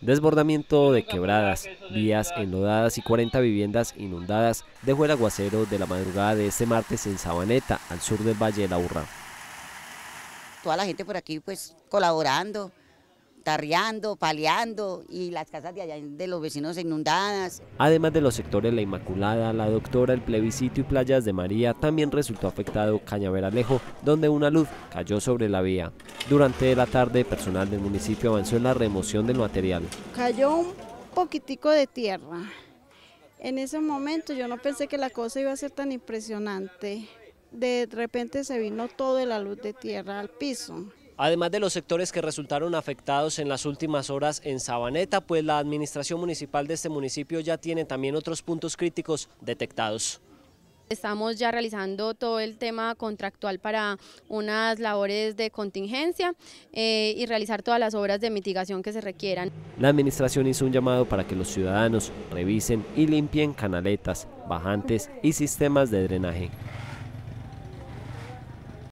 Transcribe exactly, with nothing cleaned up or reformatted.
Desbordamiento de quebradas, vías enlodadas y cuarenta viviendas inundadas dejó el aguacero de la madrugada de este martes en Sabaneta, al sur del Valle del Aburrá. Toda la gente por aquí pues colaborando, tarreando, paliando y las casas de allá de los vecinos inundadas. Además de los sectores La Inmaculada, La Doctora, El Plebiscito y Playas de María, también resultó afectado Cañaveralejo, donde una luz cayó sobre la vía. Durante la tarde, personal del municipio avanzó en la remoción del material. Cayó un poquitico de tierra. En ese momento yo no pensé que la cosa iba a ser tan impresionante. De repente se vino toda la luz de tierra al piso. Además de los sectores que resultaron afectados en las últimas horas en Sabaneta, pues la administración municipal de este municipio ya tiene también otros puntos críticos detectados. Estamos ya realizando todo el tema contractual para unas labores de contingencia eh, y realizar todas las obras de mitigación que se requieran. La administración hizo un llamado para que los ciudadanos revisen y limpien canaletas, bajantes y sistemas de drenaje.